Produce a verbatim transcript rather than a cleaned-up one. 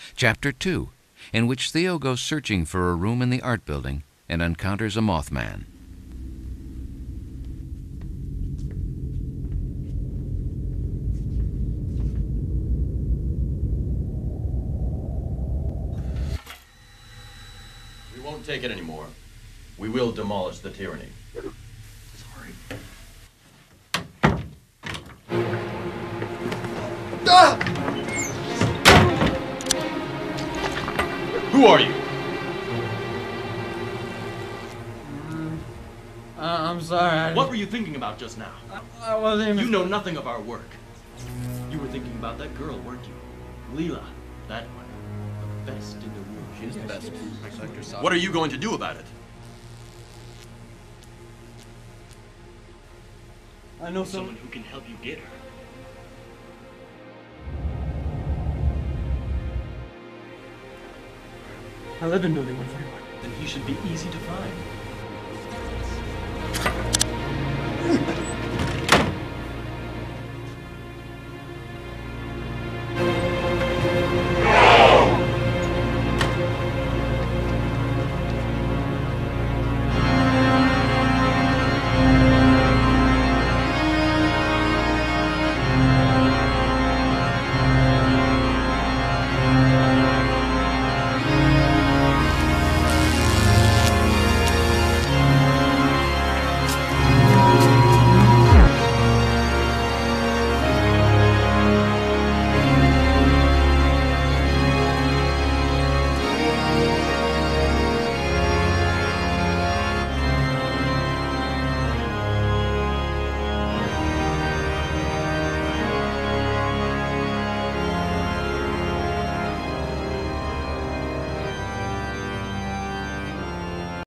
Chapter two, in which Theo goes searching for a room in the art building and encounters a Mothman. We won't take it anymore. We will demolish the tyranny. Sorry. Ah! Who are you? Uh, I'm sorry. I What were you thinking about just now? I, I wasn't even... You know nothing of our work. You were thinking about that girl, weren't you? Leela. That one. The best in the room. She's the best. What are you going to do about it? I know Someone someone... who can help you get her. I live in building one forty-one. Then he should be easy to find.